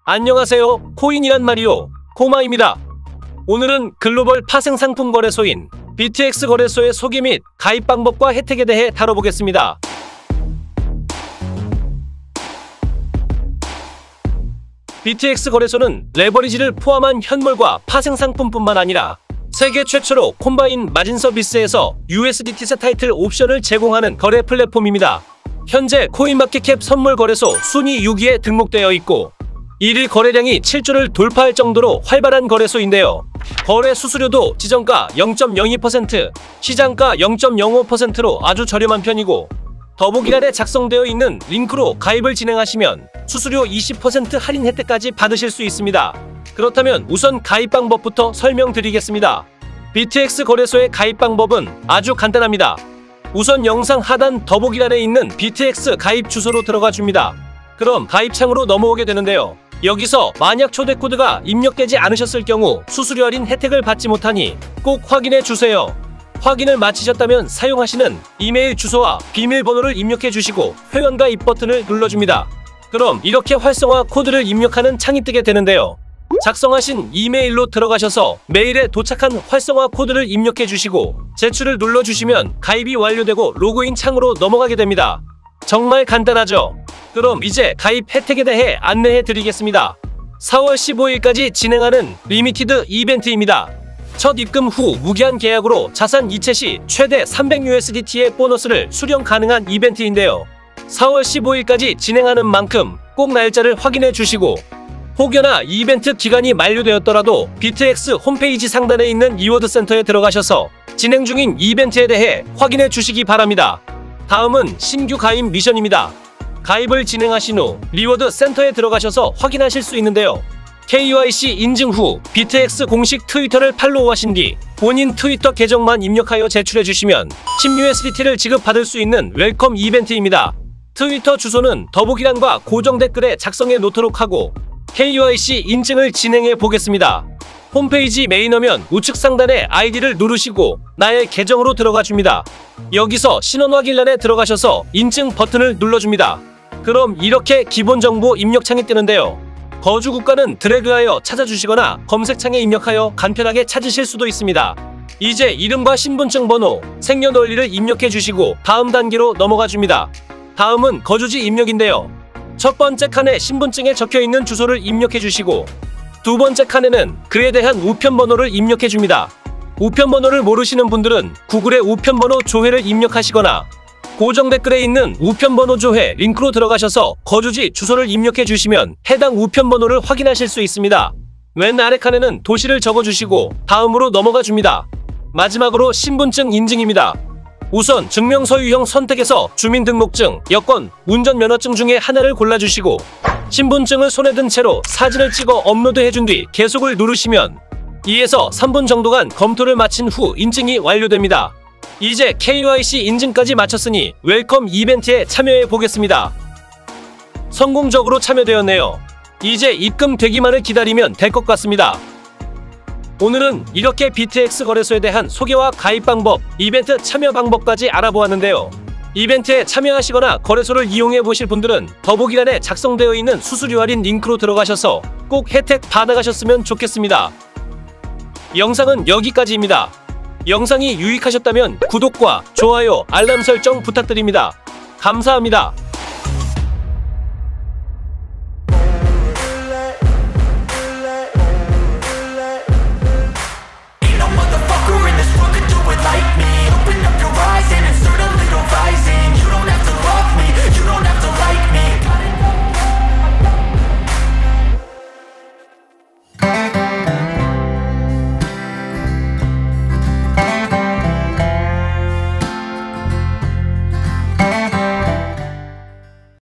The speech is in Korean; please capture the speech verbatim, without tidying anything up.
안녕하세요. 코인이란 말이요. 코마입니다. 오늘은 글로벌 파생상품 거래소인 비티엑스 거래소의 소개 및 가입 방법과 혜택에 대해 다뤄보겠습니다. 비티엑스 거래소는 레버리지를 포함한 현물과 파생상품뿐만 아니라 세계 최초로 콤바인 마진 서비스에서 유에스디티 타이틀 옵션을 제공하는 거래 플랫폼입니다. 현재 코인마켓캡 선물 거래소 순위 육 위에 등록되어 있고 일일 거래량이 칠조를 돌파할 정도로 활발한 거래소인데요. 거래 수수료도 지정가 영 점 영이 퍼센트, 시장가 영 점 영오 퍼센트로 아주 저렴한 편이고 더보기란에 작성되어 있는 링크로 가입을 진행하시면 수수료 이십 퍼센트 할인 혜택까지 받으실 수 있습니다. 그렇다면 우선 가입 방법부터 설명드리겠습니다. 비티엑스 거래소의 가입 방법은 아주 간단합니다. 우선 영상 하단 더보기란에 있는 비티엑스 가입 주소로 들어가 줍니다. 그럼 가입창으로 넘어오게 되는데요. 여기서 만약 초대코드가 입력되지 않으셨을 경우 수수료 할인 혜택을 받지 못하니 꼭 확인해 주세요. 확인을 마치셨다면 사용하시는 이메일 주소와 비밀번호를 입력해 주시고 회원가입 버튼을 눌러줍니다. 그럼 이렇게 활성화 코드를 입력하는 창이 뜨게 되는데요. 작성하신 이메일로 들어가셔서 메일에 도착한 활성화 코드를 입력해 주시고 제출을 눌러주시면 가입이 완료되고 로그인 창으로 넘어가게 됩니다. 정말 간단하죠? 그럼 이제 가입 혜택에 대해 안내해 드리겠습니다. 사월 십오일까지 진행하는 리미티드 이벤트입니다. 첫 입금 후 무기한 계약으로 자산 이체 시 최대 삼백 유에스디티의 보너스를 수령 가능한 이벤트인데요. 사월 십오일까지 진행하는 만큼 꼭 날짜를 확인해 주시고 혹여나 이벤트 기간이 만료되었더라도 비티엑스 홈페이지 상단에 있는 리워드 센터에 들어가셔서 진행 중인 이벤트에 대해 확인해 주시기 바랍니다. 다음은 신규 가입 미션입니다. 가입을 진행하신 후 리워드 센터에 들어가셔서 확인하실 수 있는데요. 케이와이씨 인증 후 비티엑스 공식 트위터를 팔로우하신 뒤 본인 트위터 계정만 입력하여 제출해 주시면 십 유에스디티를 지급받을 수 있는 웰컴 이벤트입니다. 트위터 주소는 더보기란과 고정 댓글에 작성해 놓도록 하고 케이와이씨 인증을 진행해 보겠습니다. 홈페이지 메인화면 우측 상단에 아이디를 누르시고 나의 계정으로 들어가 줍니다. 여기서 신원 확인란에 들어가셔서 인증 버튼을 눌러줍니다. 그럼 이렇게 기본 정보 입력창이 뜨는데요. 거주 국가는 드래그하여 찾아주시거나 검색창에 입력하여 간편하게 찾으실 수도 있습니다. 이제 이름과 신분증 번호, 생년월일을 입력해 주시고 다음 단계로 넘어가 줍니다. 다음은 거주지 입력인데요. 첫 번째 칸에 신분증에 적혀있는 주소를 입력해 주시고 두 번째 칸에는 그에 대한 우편번호를 입력해 줍니다. 우편번호를 모르시는 분들은 구글에 우편번호 조회를 입력하시거나 고정 댓글에 있는 우편번호 조회 링크로 들어가셔서 거주지 주소를 입력해 주시면 해당 우편번호를 확인하실 수 있습니다. 왼 아래 칸에는 도시를 적어주시고 다음으로 넘어가 줍니다. 마지막으로 신분증 인증입니다. 우선 증명서유형 선택에서 주민등록증, 여권, 운전면허증 중에 하나를 골라주시고 신분증을 손에 든 채로 사진을 찍어 업로드해준 뒤 계속을 누르시면 이에서 삼 분 정도간 검토를 마친 후 인증이 완료됩니다. 이제 케이와이씨 인증까지 마쳤으니 웰컴 이벤트에 참여해 보겠습니다. 성공적으로 참여되었네요. 이제 입금되기만을 기다리면 될 것 같습니다. 오늘은 이렇게 비티엑스 거래소에 대한 소개와 가입 방법, 이벤트 참여 방법까지 알아보았는데요. 이벤트에 참여하시거나 거래소를 이용해 보실 분들은 더보기란에 작성되어 있는 수수료 할인 링크로 들어가셔서 꼭 혜택 받아가셨으면 좋겠습니다. 영상은 여기까지입니다. 영상이 유익하셨다면 구독과 좋아요, 알람 설정 부탁드립니다. 감사합니다.